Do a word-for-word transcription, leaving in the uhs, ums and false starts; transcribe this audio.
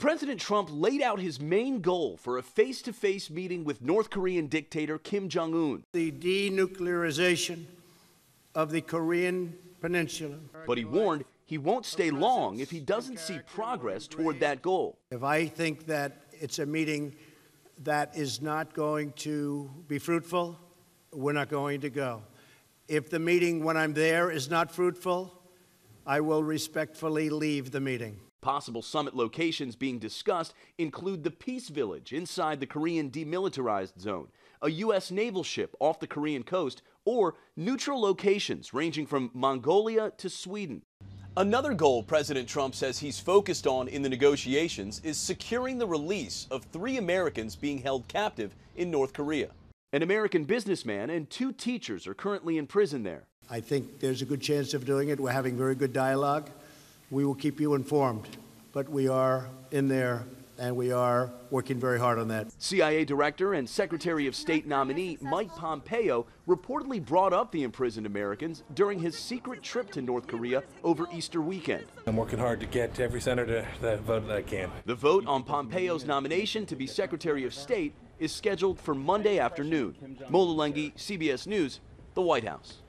President Trump laid out his main goal for a face-to-face meeting with North Korean dictator Kim Jong-un. The denuclearization of the Korean Peninsula. But he warned he won't stay long if he doesn't see progress toward that goal. If I think that it's a meeting that is not going to be fruitful, we're not going to go. If the meeting, when I'm there, is not fruitful, I will respectfully leave the meeting. Possible summit locations being discussed include the Peace Village inside the Korean demilitarized zone, a U S naval ship off the Korean coast, or neutral locations ranging from Mongolia to Sweden. Another goal President Trump says he's focused on in the negotiations is securing the release of three Americans being held captive in North Korea. An American businessman and two teachers are currently in prison there. I think there's a good chance of doing it. We're having very good dialogue. We will keep you informed, but we are in there and we are working very hard on that. C I A Director and Secretary of State nominee Mike Pompeo reportedly brought up the imprisoned Americans during his secret trip to North Korea over Easter weekend. I'm working hard to get every senator that vote that I can. The vote on Pompeo's nomination to be Secretary of State is scheduled for Monday afternoon. Mola Lengi, C B S News, the White House.